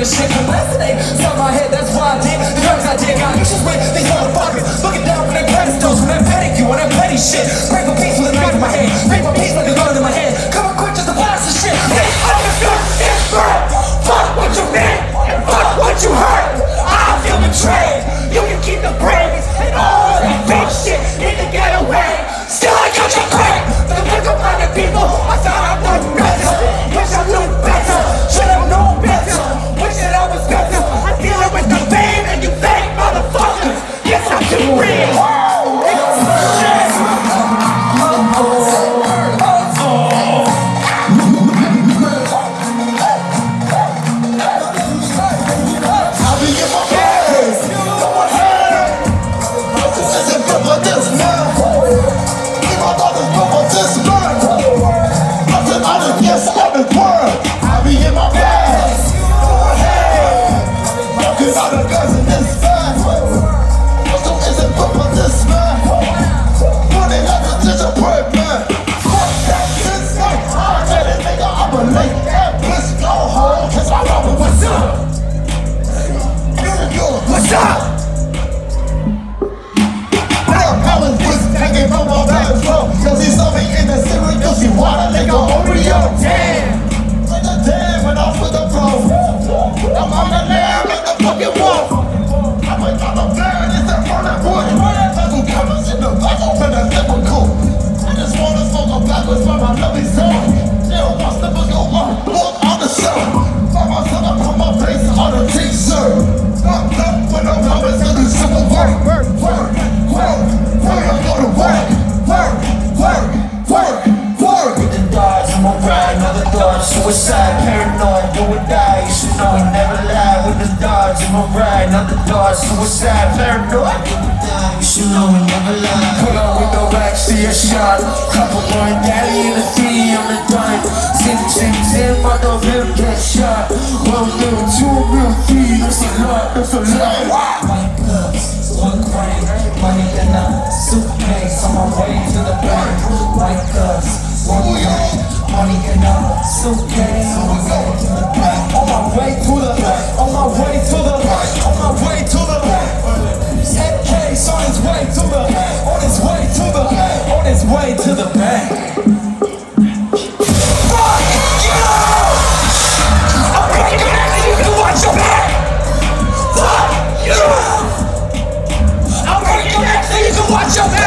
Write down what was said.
this shit can resonate. Inside my head, that's why I did the drugs I did. Got issues with these motherfuckers looking down from their pedestals, from that petty you and that petty shit. Break my peace with a knife in my hand, break my peace like a gun in my hand. Come on quick just to blast this shit. They understood it's burn. Fuck what you meant and fuck what you heard. I feel betrayed. You can keep the brains and all that fake shit need to get away. Still I got your crack. The pickle-minded people, I thought I was better. Wish I knew better. Should have known better. Wish that I was better. I'm dealing with the fame and you fake motherfuckers. Yes, I do real. What's up? I was just taking from my back flow. Cause he saw me in the cereal, she water like a Oreo. Damn! Like the damn went off with the flow. I'm on the lamb like the fucking wall. I went on the fan, it's that running wood. Double cameras in the back, open the typical. I just wanna smoke a backwards from my lovely song. Still wants to go walk on the show. By myself, I put my face on a t-shirt. When I'm always gonna simple work, I'm gonna work. With the dogs, I'm a ride, another dog, suicide, paranoid, do or die. You should know he never lied. With the dogs, I'm a ride, another dog, suicide, paranoid, do or die. You should know he never lied. Put on with no back, see a shot. Couple more daddy in the 3 on the dime. 10, my dog him get shot. 1 mil, 2 mil, 3, that's a lot, that's a lot. White gloves, 1 coin, money in a suitcase, on my way to the bank. White gloves, 1 coin, money in a suitcase, on my way to the bank. On my way to the bank, on my way to the bank, on my way to the bank. Headcase on his way to the bank, on his way to the bank, on his way to the bank. Watch your back!